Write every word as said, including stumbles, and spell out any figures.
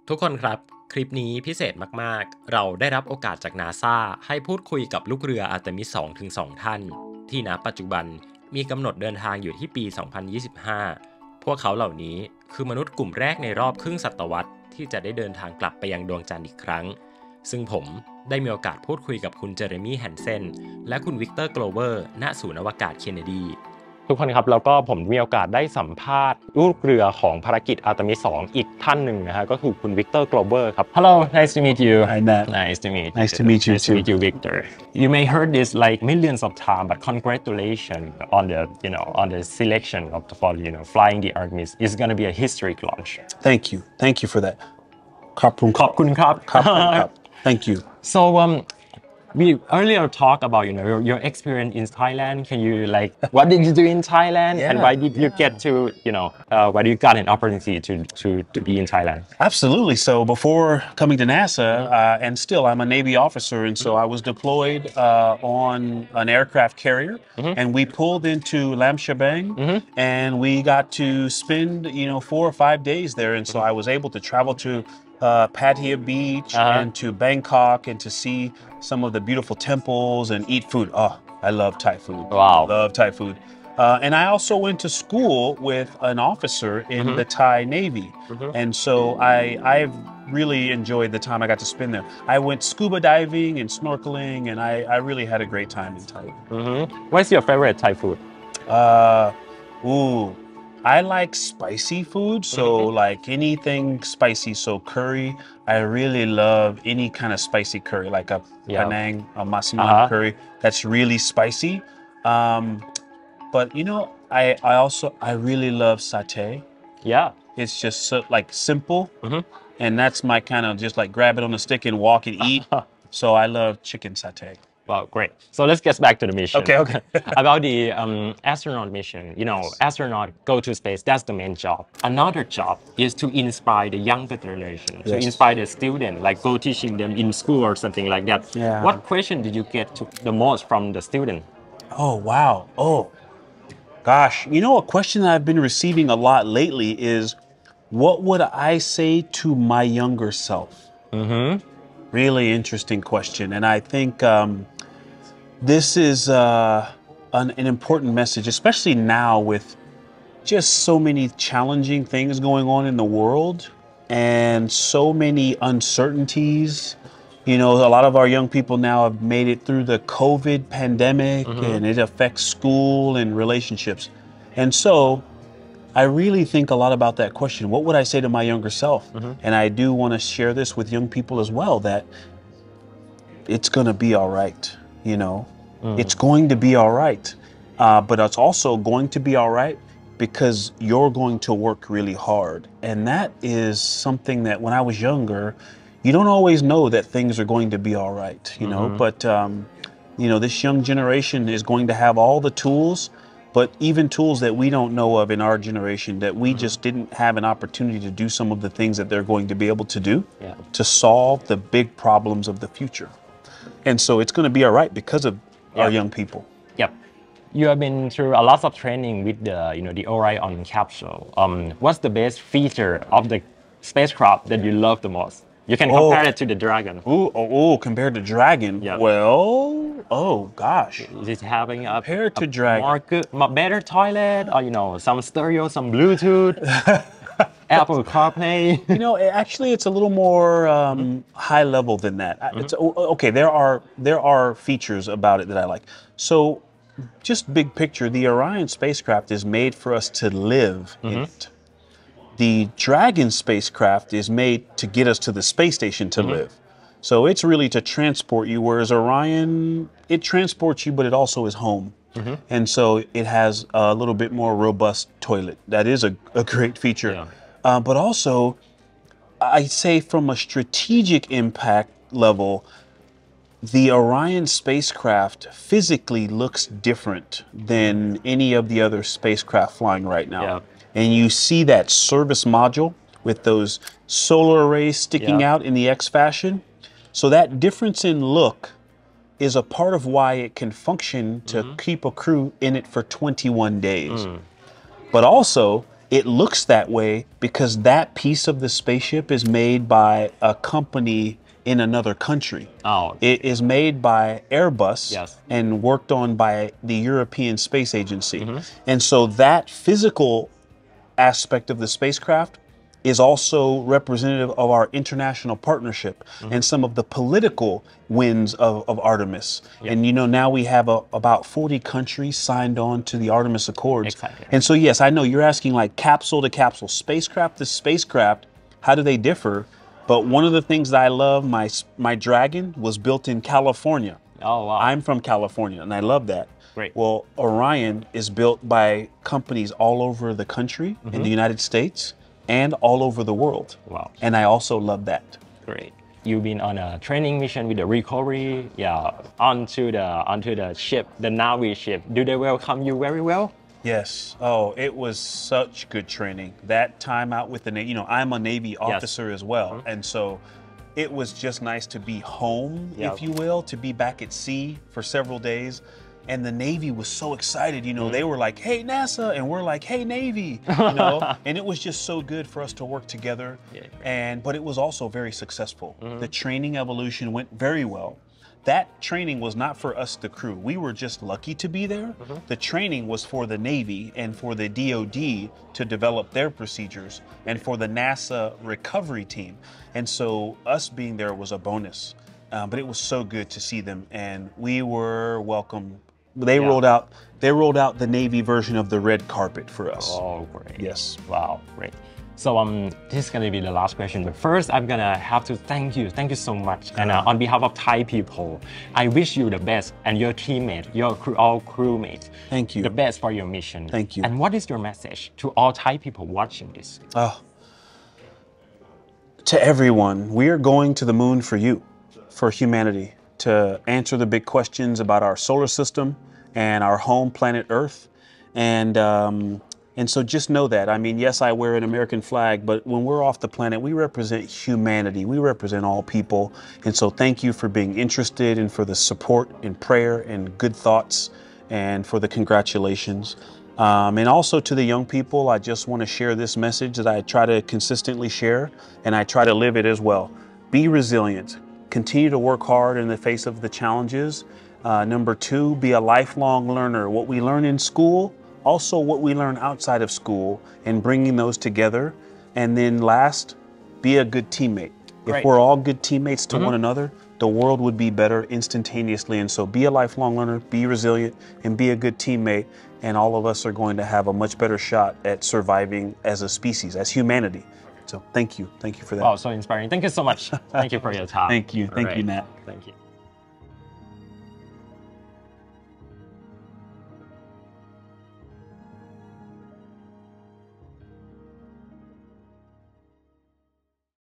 ทุกคนครับคลิปนี้พิเศษมากๆเราได้รับโอกาสจาก นาซ่า ให้พูดคุยกับลูกเรืออาร์เตมิส สอง ถึง สอง ท่านที่ณปัจจุบันมีกำหนดเดินทางอยู่ที่ปี สองพันยี่สิบห้า พวกเขาเหล่านี้คือมนุษย์กลุ่มแรกในรอบครึ่งศตวรรษที่จะได้เดินทางกลับไปยังดวงจันทร์อีกครั้งซึ่งผมได้มีโอกาสพูดคุยกับคุณเจเรมี่แฮนเซนและคุณวิกเตอร์โกลเวอร์ณศูนย์อวกาศเคนเนดีทุกคนครับแล้วก็ผมมีโอกาสได้สัมภาษณ์ลูกเรือของภารกิจอาร์เตมิส สอง อีกท่านหนึ่งนะฮะก็คือคุณวิกเตอร์โกลเวอร์ครับ Hello nice to meet you Hi Matt nice to meet nice to meet you nice too to meet you Victor you may heard this like millions of times but congratulations on the you know on the selection of the for you know flying the Artemis it's going to be a historic launch thank you thank you for that ขอบคุณขอบคุณครับครับครับ thank you so um we earlier talked about you know your, your experience in Thailand. Can you like what did you do in Thailand Yeah, and why did you yeah. get to you know uh, why you got an opportunity to to to be in Thailand? Absolutely. So before coming to NASA, uh, and still I'm a Navy officer, and so I was deployed uh, on an aircraft carrier, and we pulled into Lam Shabang, and we got to spend you know four or five days there, and so I was able to travel to uh, Pattaya Beach Uh-huh. and to Bangkok and to see some of the beautiful temples and eat food. Oh, I love Thai food. Wow. Love Thai food. Uh, and I also went to school with an officer in the Thai Navy. And so I, I've really enjoyed the time I got to spend there. I went scuba diving and snorkeling, and I, I really had a great time in Thailand. Mm-hmm. What's your favorite Thai food? Uh, ooh, I like spicy food, so like anything spicy. So curry, I really love any kind of spicy curry, like a Yeah. Penang, a Masaman Uh-huh. curry that's really spicy. Um, but you know, I I also I really love satay. Yeah. It's just so, like simple, and that's my kind of just like grab it on a stick and walk and eat. So I love chicken satay. Wow, great. So let's get back to the mission. Okay, okay. About the um, astronaut mission, you know, astronaut go to space, that's the main job. Another job is to inspire the younger generation, to Yes. inspire the student, like go teaching them in school or something like that. Yeah. What question did you get to the most from the student? Oh, wow. Oh, gosh. You know, a question that I've been receiving a lot lately is what would I say to my younger self? Mm-hmm. Really interesting question. And I think um, this is uh, an, an important message, especially now with just so many challenging things going on in the world and so many uncertainties. You know, a lot of our young people now have made it through the COVID pandemic, and it affects school and relationships. And so I really think a lot about that question. What would I say to my younger self? And I do want to share this with young people as well, that it's going to be all right, you know? It's going to be all right. Uh, but it's also going to be all right because you're going to work really hard. And that is something that when I was younger, you don't always know that things are going to be all right, you know? But, um, you know, this young generation is going to have all the tools, but even tools that we don't know of in our generation that we just didn't have an opportunity to do some of the things that they're going to be able to do Yeah. to solve the big problems of the future. And so it's going to be all right because of our Yeah. young people. Yep. You have been through a lot of training with the, you know, the Orion capsule. Um, what's the best feature of the spacecraft that you love the most? You can compare Oh. it to the Dragon. Ooh, oh, oh, compared to Dragon. Yeah. Well, oh gosh. Is it having a, Compared to a Dragon. more good, more better toilet, or you know, some stereo, some Bluetooth, Apple CarPlay? You know, it- actually, it's a little more um, high level than that. I- It's o- okay. There are there are features about it that I like. So, just big picture, the Orion spacecraft is made for us to live in it. The Dragon spacecraft is made to get us to the space station to live. So it's really to transport you, whereas Orion, it transports you, but it also is home. And so it has a little bit more robust toilet. That is a, a great feature. Yeah. Uh, but also, I'd say from a strategic impact level, the Orion spacecraft physically looks different than any of the other spacecraft flying right now. Yeah. And you see that service module with those solar arrays sticking Yeah. out in the X fashion. So that difference in look is a part of why it can function to keep a crew in it for twenty-one days. But also, it looks that way because that piece of the spaceship is made by a company in another country. Oh. It is made by Airbus Yes. and worked on by the European Space Agency. And so that physical aspect of the spacecraft is also representative of our international partnership and some of the political wins of, of Artemis. And you know, now we have a, about forty countries signed on to the Artemis Accords. Exactly. And so yes, I know you're asking like capsule to capsule, spacecraft to spacecraft, how do they differ? But one of the things that I love, my my Dragon was built in California. Oh, wow. I'm from California, and I love that. Great. Well, Orion is built by companies all over the country, in the United States, and all over the world. Wow. And I also love that. Great. You've been on a training mission with the recovery, yeah, onto the onto the ship, the Navy ship. Do they welcome you very well? Yes. Oh, it was such good training. That time out with the Navy, you know, I'm a Navy officer as well. And so it was just nice to be home, Yeah. if you will, to be back at sea for several days. And the Navy was so excited, you know, they were like, hey, NASA, and we're like, hey, Navy, you know, and it was just so good for us to work together. Yeah. And, but it was also very successful. The training evolution went very well. That training was not for us, the crew. We were just lucky to be there. The training was for the Navy and for the D O D to develop their procedures and for the NASA recovery team. And so us being there was a bonus. Um, but it was so good to see them, and we were welcome. They Yeah. rolled out. They rolled out the Navy version of the red carpet for us. Oh, great. Yes. Wow, great. So um, this is gonna be the last question. But first, I'm gonna have to thank you. Thank you so much. And uh, on behalf of Thai people, I wish you the best and your teammate, your crew, all crewmates. Thank you. The best for your mission. Thank you. And what is your message to all Thai people watching this? Oh. To everyone, we are going to the moon for you, for humanity, to answer the big questions about our solar system and our home planet Earth. And um, and so just know that. I mean, yes, I wear an American flag, but when we're off the planet, we represent humanity. We represent all people. And so thank you for being interested and for the support and prayer and good thoughts and for the congratulations. Um, and also to the young people, I just want to share this message that I try to consistently share, and I try to live it as well. Be resilient. Continue to work hard in the face of the challenges. Uh, number two, be a lifelong learner. What we learn in school, also what we learn outside of school, and bringing those together. And then last, be a good teammate. Great. If we're all good teammates to one another, the world would be better instantaneously. And so be a lifelong learner, be resilient, and be a good teammate. And all of us are going to have a much better shot at surviving as a species, as humanity. So thank you. Thank you for that. Wow, so inspiring. Thank you so much. Thank you for your time. Thank you. Thank you, Alright. Nat. Thank you.